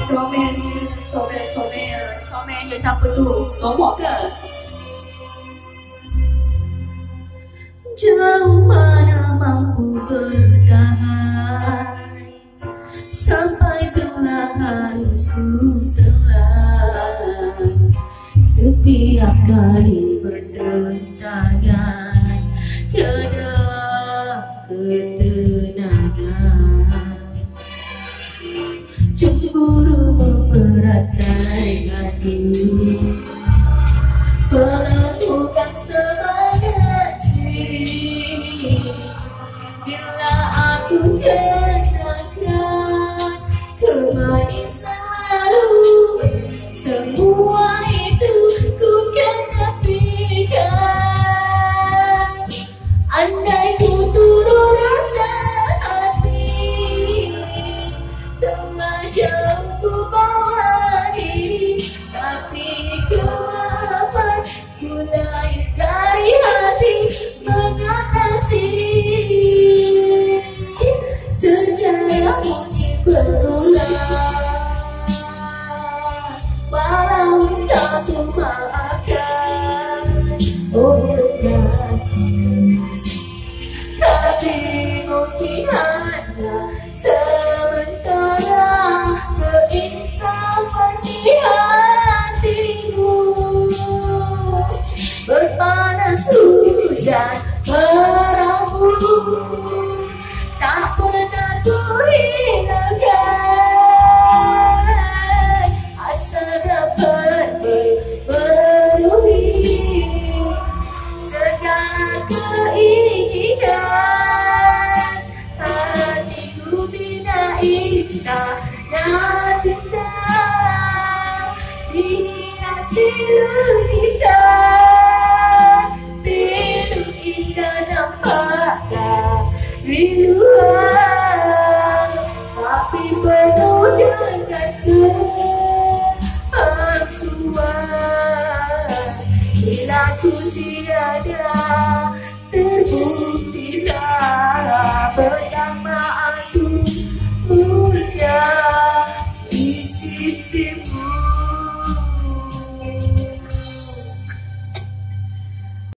Somennya siapa tu? Tombok ke? Jauh mana mampu bertahan sampai belahan ku telan. Setiap kali bertentangan tiada ketenangan. Cemburu memberatkan hati, menemukan semangat diri. Bila aku kenangkan kemanisan lalu, semua itu ku kan abdikan. Andai ku turun rasa hati, telah jauh ku bawa diri, tapi kemaafan mulai dari hati mengatasi. Sejarah mungkin berulang, walau tak ku maafkan, oh kekasih. Tapi mungkin hanya sementara keinsafan di hatimu. Berpanas hujan merabu, tak pernah ku hinakan. Asal dapat memenuhi segala keinginan hatiku bina istana cinta, dihiasi lukisan biru indah nampaklah di luar, tapi penuh dengan kepalsuan. Bila ku tiada terbuktilah pertama aku